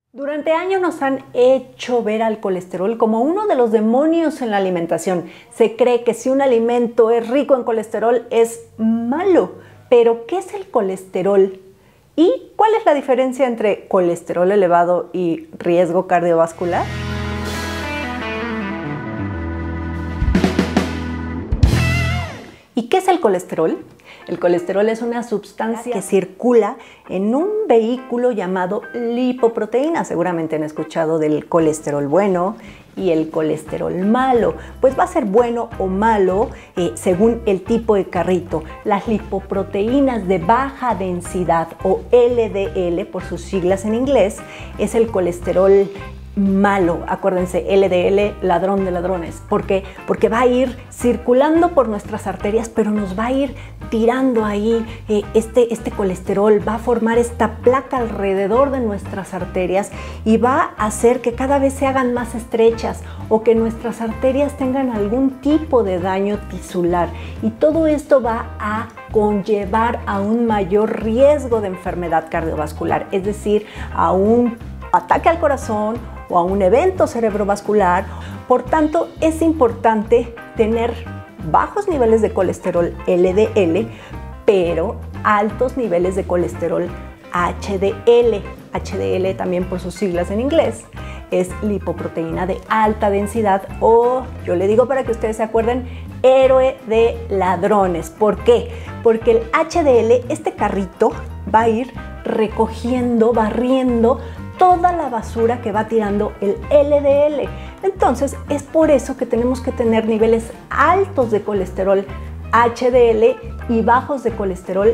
Durante años nos han hecho ver al colesterol como uno de los demonios en la alimentación. Se cree que si un alimento es rico en colesterol es malo. Pero, ¿qué es el colesterol? ¿Y cuál es la diferencia entre colesterol elevado y riesgo cardiovascular? ¿Y qué es el colesterol? El colesterol es una sustancia que circula en un vehículo llamado lipoproteína. Seguramente han escuchado del colesterol bueno y el colesterol malo. Pues va a ser bueno o malo según el tipo de carrito. Las lipoproteínas de baja densidad o LDL, por sus siglas en inglés, es el colesterol malo. Acuérdense, LDL, ladrón de ladrones. ¿Por qué? Porque va a ir circulando por nuestras arterias, pero nos va a ir tirando ahí este colesterol, va a formar esta placa alrededor de nuestras arterias y va a hacer que cada vez se hagan más estrechas o que nuestras arterias tengan algún tipo de daño tisular. Y todo esto va a conllevar a un mayor riesgo de enfermedad cardiovascular, es decir, a un ataque al corazón o a un evento cerebrovascular. Por tanto, es importante tener bajos niveles de colesterol LDL, pero altos niveles de colesterol HDL. HDL también por sus siglas en inglés, es lipoproteína de alta densidad o, yo le digo para que ustedes se acuerden, héroe de ladrones. ¿Por qué? Porque el HDL, este carrito, va a ir recogiendo, barriendo toda la basura que va tirando el LDL. Entonces, es por eso que tenemos que tener niveles altos de colesterol HDL y bajos de colesterol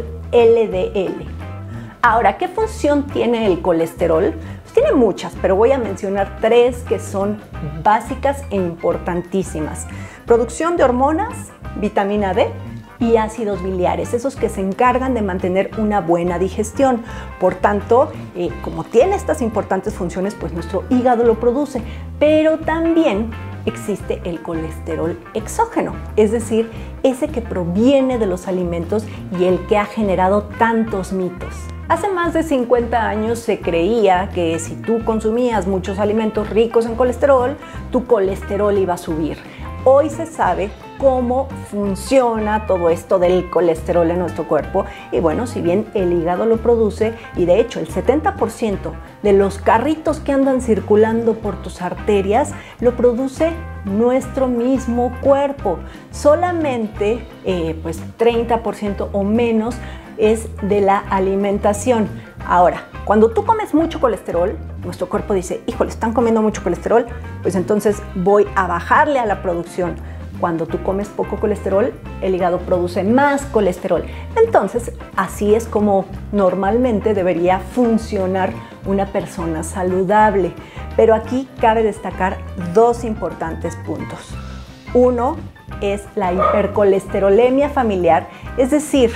LDL. Ahora, ¿qué función tiene el colesterol? Pues tiene muchas, pero voy a mencionar tres que son básicas e importantísimas. Producción de hormonas, vitamina D y ácidos biliares, esos que se encargan de mantener una buena digestión. Por tanto, como tiene estas importantes funciones, pues nuestro hígado lo produce, pero también existe el colesterol exógeno, es decir, ese que proviene de los alimentos y el que ha generado tantos mitos. Hace más de 50 años se creía que si tú consumías muchos alimentos ricos en colesterol, tu colesterol iba a subir. Hoy se sabe cómo funciona todo esto del colesterol en nuestro cuerpo y bueno, si bien el hígado lo produce y de hecho el 70% de los carritos que andan circulando por tus arterias lo produce nuestro mismo cuerpo, solamente pues 30% o menos es de la alimentación. Ahora, cuando tú comes mucho colesterol, nuestro cuerpo dice, híjole, están comiendo mucho colesterol, pues entonces voy a bajarle a la producción. Cuando tú comes poco colesterol, el hígado produce más colesterol. Entonces, así es como normalmente debería funcionar una persona saludable. Pero aquí cabe destacar dos importantes puntos. Uno es la hipercolesterolemia familiar, es decir,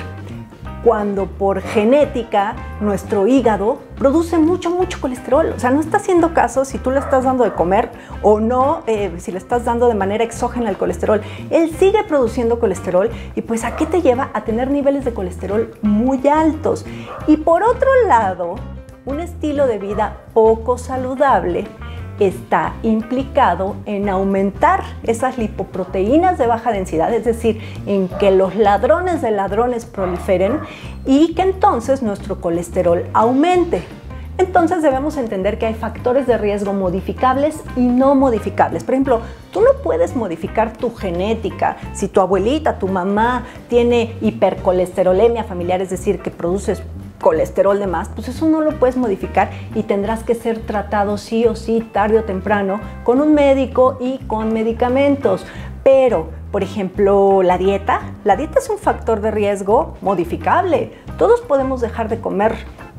cuando por genética nuestro hígado produce mucho colesterol. O sea, no está haciendo caso si tú le estás dando de comer o no, si le estás dando de manera exógena el colesterol. Él sigue produciendo colesterol y pues ¿a qué te lleva? A tener niveles de colesterol muy altos. Y por otro lado, un estilo de vida poco saludable está implicado en aumentar esas lipoproteínas de baja densidad, es decir, en que los ladrones de ladrones proliferen y que entonces nuestro colesterol aumente. Entonces debemos entender que hay factores de riesgo modificables y no modificables. Por ejemplo, tú no puedes modificar tu genética. Si tu abuelita, tu mamá tiene hipercolesterolemia familiar, es decir, que produces colesterol de más, pues eso no lo puedes modificar y tendrás que ser tratado sí o sí, tarde o temprano, con un médico y con medicamentos. Pero, por ejemplo, la dieta es un factor de riesgo modificable. Todos podemos dejar de comer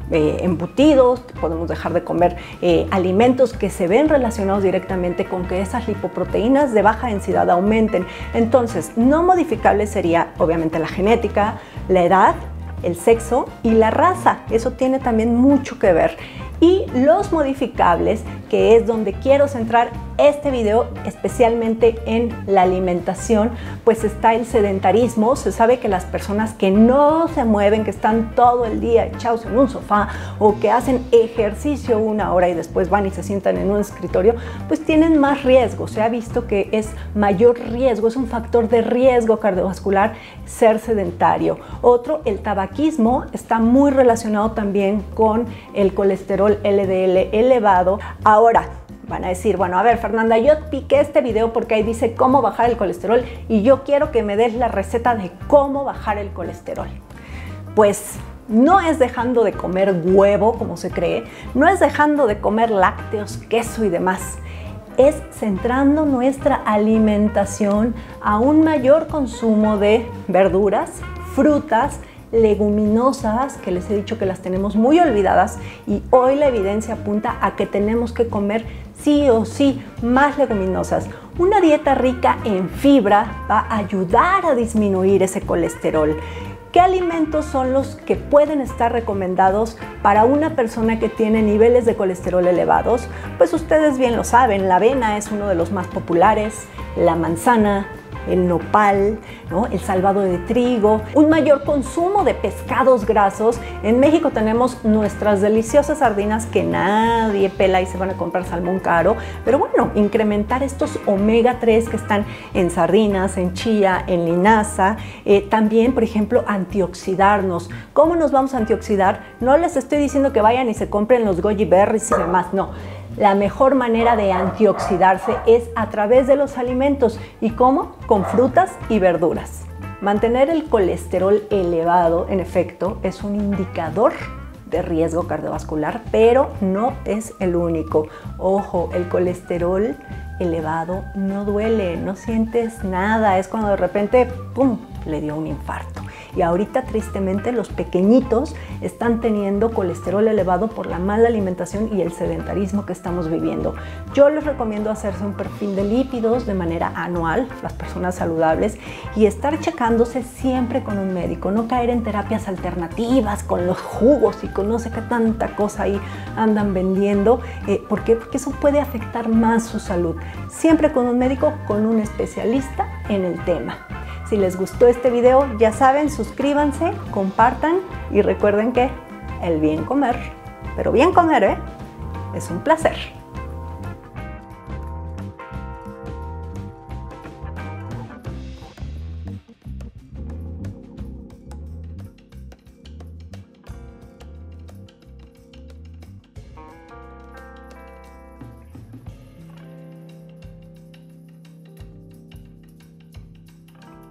embutidos, podemos dejar de comer alimentos que se ven relacionados directamente con que esas lipoproteínas de baja densidad aumenten. Entonces, no modificable sería obviamente la genética, la edad, el sexo y la raza. Eso tiene también mucho que ver. Y los modificables, que es donde quiero centrar este video, especialmente en la alimentación, pues está el sedentarismo. Se sabe que las personas que no se mueven, que están todo el día echados en un sofá o que hacen ejercicio 1 hora y después van y se sientan en un escritorio, pues tienen más riesgo. Se ha visto que es mayor riesgo, es un factor de riesgo cardiovascular ser sedentario. Otro, el tabaquismo, está muy relacionado también con el colesterol LDL elevado. Ahora, van a decir, bueno, a ver, Fernanda, yo piqué este video porque ahí dice cómo bajar el colesterol y yo quiero que me des la receta de cómo bajar el colesterol. Pues no es dejando de comer huevo, como se cree, no es dejando de comer lácteos, queso y demás. Es centrando nuestra alimentación a un mayor consumo de verduras, frutas, leguminosas, que les he dicho que las tenemos muy olvidadas, y hoy la evidencia apunta a que tenemos que comer sí o sí más leguminosas. Una dieta rica en fibra va a ayudar a disminuir ese colesterol. ¿Qué alimentos son los que pueden estar recomendados para una persona que tiene niveles de colesterol elevados? Pues ustedes bien lo saben, la avena es uno de los más populares, la manzana, el nopal, ¿no? El salvado de trigo, un mayor consumo de pescados grasos. En México tenemos nuestras deliciosas sardinas que nadie pela y se van a comprar salmón caro, pero bueno, incrementar estos omega 3 que están en sardinas, en chía, en linaza. También, por ejemplo, antioxidarnos. ¿Cómo nos vamos a antioxidar? No les estoy diciendo que vayan y se compren los goji berries y demás, no. La mejor manera de antioxidarse es a través de los alimentos. ¿Y cómo? Con frutas y verduras. Mantener el colesterol elevado, en efecto, es un indicador de riesgo cardiovascular, pero no es el único. Ojo, el colesterol elevado no duele, no sientes nada. Es cuando de repente, ¡pum!, le dio un infarto. Y ahorita, tristemente, los pequeñitos están teniendo colesterol elevado por la mala alimentación y el sedentarismo que estamos viviendo. Yo les recomiendo hacerse un perfil de lípidos de manera anual, las personas saludables, y estar checándose siempre con un médico. No caer en terapias alternativas con los jugos y con no sé qué tanta cosa ahí andan vendiendo. ¿Por qué? Porque eso puede afectar más su salud. Siempre con un médico, con un especialista en el tema. Si les gustó este video, ya saben, suscríbanse, compartan y recuerden que el bien comer, pero bien comer, es un placer.